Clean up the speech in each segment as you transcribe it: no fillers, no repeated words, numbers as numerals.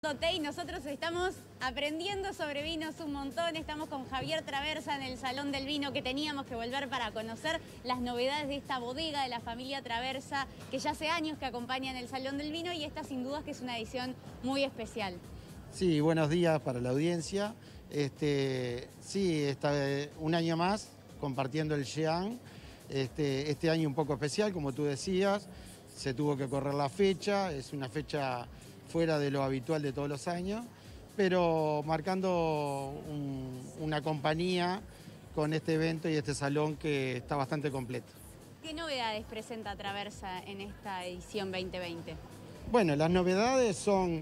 Y nosotros estamos aprendiendo sobre vinos un montón. Estamos con Javier Traversa en el Salón del Vino, que teníamos que volver para conocer las novedades de esta bodega de la familia Traversa, que ya hace años que acompaña en el Salón del Vino, y esta sin dudas que es una edición muy especial. Sí, buenos días para la audiencia. Sí, está un año más compartiendo el Jean. Este año un poco especial, como tú decías, se tuvo que correr la fecha, es una fecha fuera de lo habitual de todos los años, pero marcando una compañía con este evento y este salón que está bastante completo. ¿Qué novedades presenta Traversa en esta edición 2020? Bueno, las novedades son,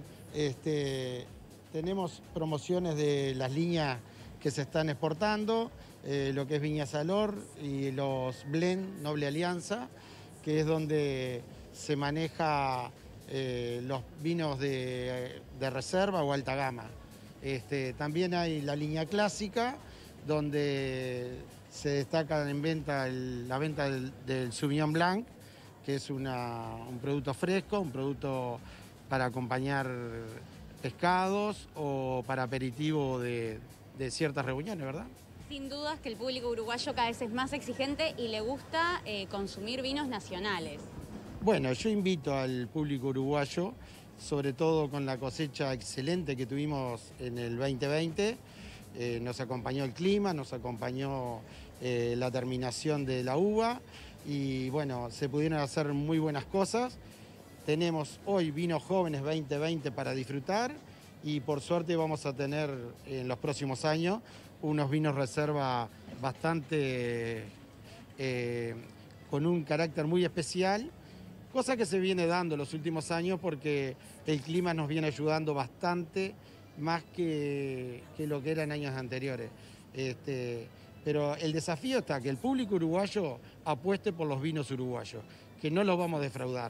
tenemos promociones de las líneas que se están exportando, lo que es Viña Salor y los Blend Noble Alianza, que es donde se maneja los vinos de reserva o alta gama. También hay la línea clásica, donde se destaca en venta la venta del Sauvignon Blanc, que es un producto fresco, un producto para acompañar pescados o para aperitivo de ciertas reuniones, ¿verdad? Sin dudas que el público uruguayo cada vez es más exigente y le gusta consumir vinos nacionales. Bueno, yo invito al público uruguayo, sobre todo con la cosecha excelente que tuvimos en el 2020, nos acompañó el clima, nos acompañó la terminación de la uva y bueno, se pudieron hacer muy buenas cosas. Tenemos hoy vinos jóvenes 2020 para disfrutar y por suerte vamos a tener en los próximos años unos vinos reserva bastante con un carácter muy especial, cosa que se viene dando en los últimos años porque el clima nos viene ayudando bastante más que lo que era en años anteriores. Pero el desafío está que el público uruguayo apueste por los vinos uruguayos, que no los vamos a defraudar.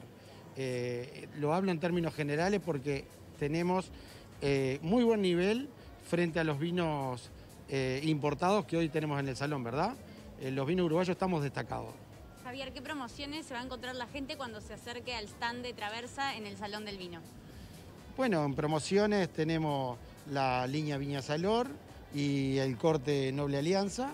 Lo hablo en términos generales porque tenemos muy buen nivel frente a los vinos importados que hoy tenemos en el salón, ¿verdad? Los vinos uruguayos estamos destacados. Javier, ¿qué promociones se va a encontrar la gente cuando se acerque al stand de Traversa en el Salón del Vino? Bueno, en promociones tenemos la línea Viña Salor y el corte Noble Alianza.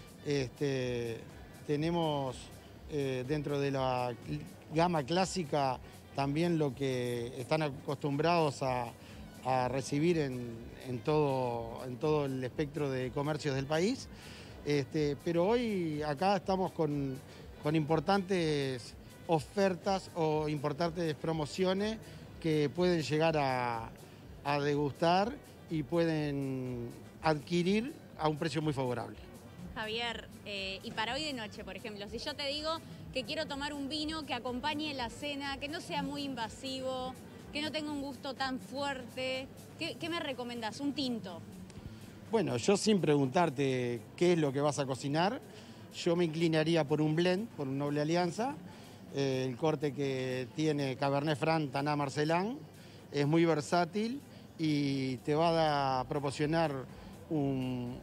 Tenemos dentro de la gama clásica también lo que están acostumbrados a recibir en todo el espectro de comercios del país. Pero hoy acá estamos con importantes ofertas o importantes promociones que pueden llegar a degustar y pueden adquirir a un precio muy favorable. Javier, y para hoy de noche, por ejemplo, si yo te digo que quiero tomar un vino que acompañe la cena, que no sea muy invasivo, que no tenga un gusto tan fuerte, ¿qué me recomendás? ¿Un tinto? Bueno, yo sin preguntarte qué es lo que vas a cocinar, yo me inclinaría por un blend, por un Noble Alianza, el corte que tiene Cabernet Franc, Tanat Marcelán, es muy versátil y te va a proporcionar un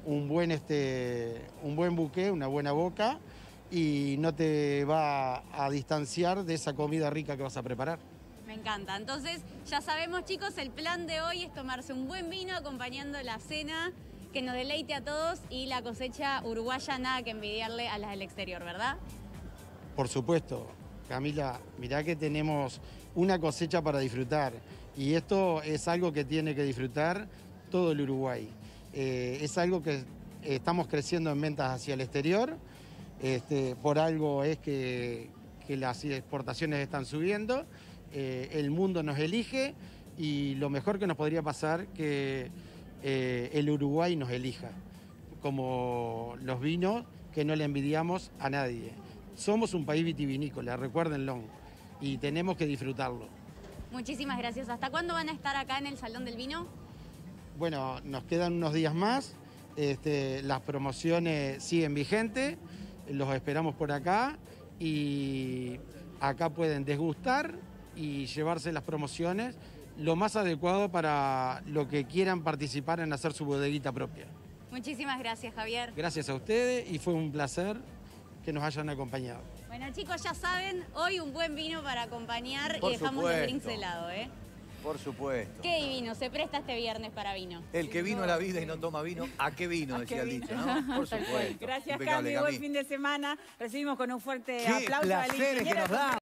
buen bouquet, una buena boca y no te va a distanciar de esa comida rica que vas a preparar. Me encanta. Entonces, ya sabemos, chicos, el plan de hoy es tomarse un buen vino acompañando la cena que nos deleite a todos y la cosecha uruguaya nada que envidiarle a las del exterior, ¿verdad? Por supuesto. Camila, mirá que tenemos una cosecha para disfrutar y esto es algo que tiene que disfrutar todo el Uruguay. Es algo que estamos creciendo en ventas hacia el exterior, por algo es que las exportaciones están subiendo, el mundo nos elige y lo mejor que nos podría pasar que el Uruguay nos elija, como los vinos que no le envidiamos a nadie. Somos un país vitivinícola, recuérdenlo, y tenemos que disfrutarlo. Muchísimas gracias. ¿Hasta cuándo van a estar acá en el Salón del Vino? Bueno, nos quedan unos días más, las promociones siguen vigentes, los esperamos por acá y acá pueden degustar y llevarse las promociones, lo más adecuado para lo que quieran participar en hacer su bodeguita propia. Muchísimas gracias, Javier. Gracias a ustedes y fue un placer que nos hayan acompañado. Bueno, chicos, ya saben, hoy un buen vino para acompañar Por y dejamos supuesto. los drinks de lado, ¿eh? Por supuesto. Qué divino, se presta este viernes para vino. El que vino a la vida y no toma vino, ¿a qué vino? Decía el dicho, ¿no? Por supuesto. Gracias, Impecable, Cami. Buen fin de semana. Recibimos con un fuerte Qué aplauso al placeres que ingeniero nos da.